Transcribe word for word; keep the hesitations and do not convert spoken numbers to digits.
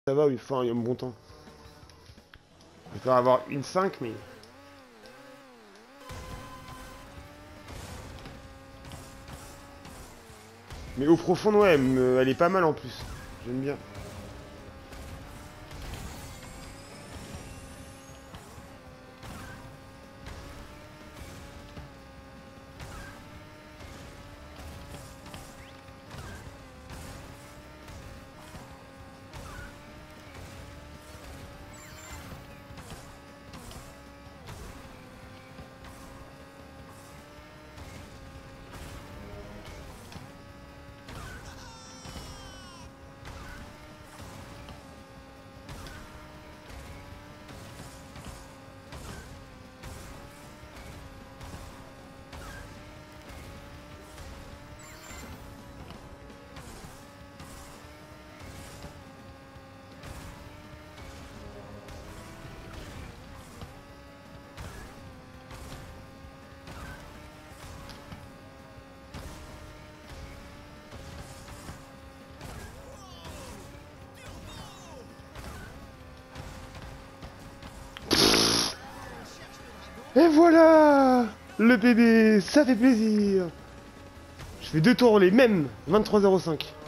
Ça va, oui, enfin, il y a un bon temps. Je préfère avoir une cinq, mais... Mais eau profonde, ouais, elle, me- elle est pas mal en plus. J'aime bien. Et voilà! Le bébé, ça fait plaisir! Je fais deux tours les mêmes, vingt-trois zéro cinq.